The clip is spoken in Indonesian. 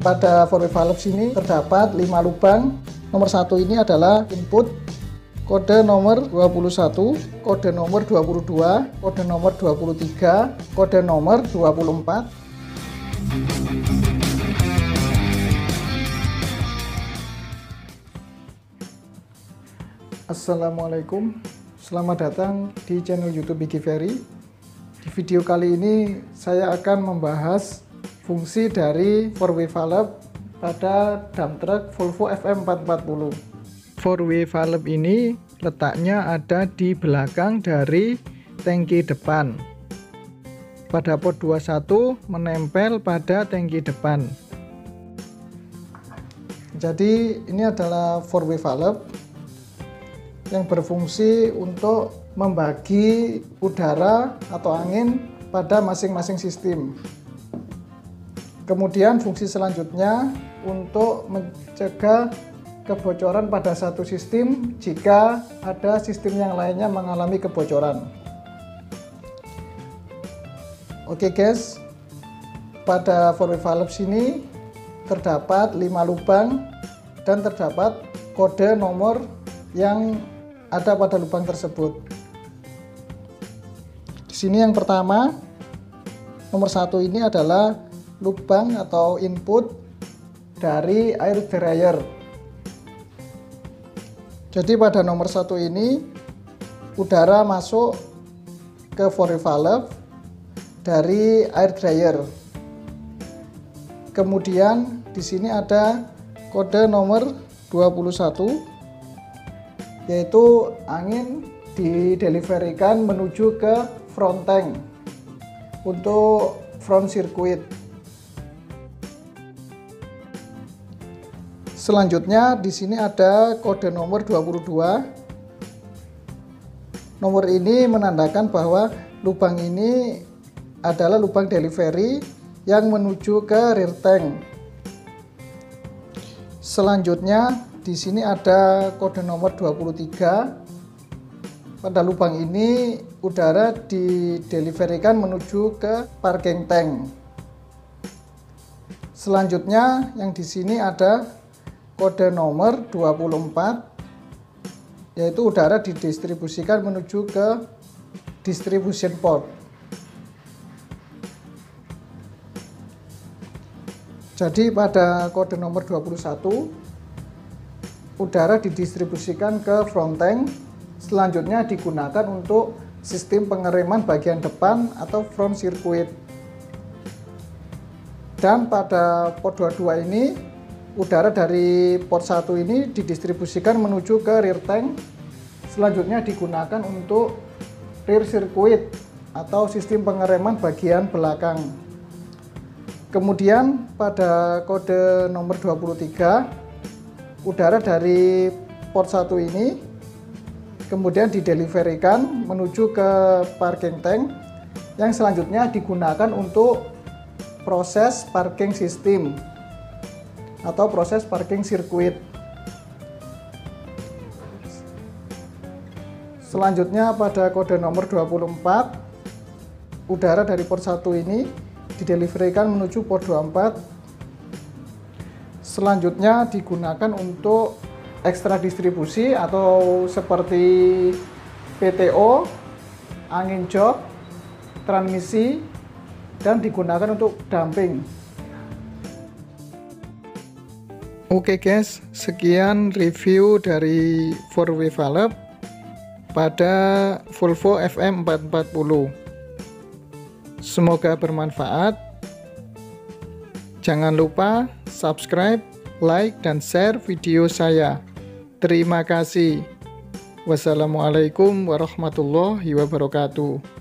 Pada four-way valve sini terdapat 5 lubang. Nomor 1 ini adalah input, kode nomor 21, kode nomor 22, kode nomor 23, kode nomor 24. Assalamualaikum, selamat datang di channel YouTube Bigi Ferry. Di video kali ini saya akan membahas fungsi dari four-way valve pada dump truck Volvo FM440. Four-way valve ini letaknya ada di belakang dari tangki depan. Pada port 21 menempel pada tangki depan. Jadi ini adalah four-way valve yang berfungsi untuk membagi udara atau angin pada masing-masing sistem. Kemudian fungsi selanjutnya untuk mencegah kebocoran pada satu sistem jika ada sistem yang lainnya mengalami kebocoran. Oke guys, pada four-way valve sini terdapat 5 lubang dan terdapat kode nomor yang ada pada lubang tersebut. Di sini yang pertama, nomor 1 ini adalah lubang atau input dari air dryer. Jadi pada nomor 1 ini udara masuk ke four-way valve dari air dryer. Kemudian di sini ada kode nomor 21, yaitu angin dideliverikan menuju ke front tank untuk front circuit. Selanjutnya di sini ada kode nomor 22. Nomor ini menandakan bahwa lubang ini adalah lubang delivery yang menuju ke rear tank. Selanjutnya di sini ada kode nomor 23. Pada lubang ini udara dideliverikan menuju ke parking tank. Selanjutnya yang di sini ada kode nomor 24, yaitu udara didistribusikan menuju ke distribution port. Jadi pada kode nomor 21 udara didistribusikan ke front tank, selanjutnya digunakan untuk sistem pengereman bagian depan atau front circuit. Dan pada port 22 ini udara dari port 1 ini didistribusikan menuju ke rear tank, selanjutnya digunakan untuk rear circuit atau sistem pengereman bagian belakang. Kemudian pada kode nomor 23, udara dari port 1 ini kemudian dideliverikan menuju ke parking tank yang selanjutnya digunakan untuk proses parking system atau proses parking sirkuit. Selanjutnya pada kode nomor 24, udara dari port 1 ini dideliverikan menuju port 24. Selanjutnya digunakan untuk ekstra distribusi atau seperti PTO, angin jok, transmisi, dan digunakan untuk damping. Oke guys, sekian review dari four-way valve pada Volvo FM440. Semoga bermanfaat. Jangan lupa subscribe, like, dan share video saya. Terima kasih. Wassalamualaikum warahmatullahi wabarakatuh.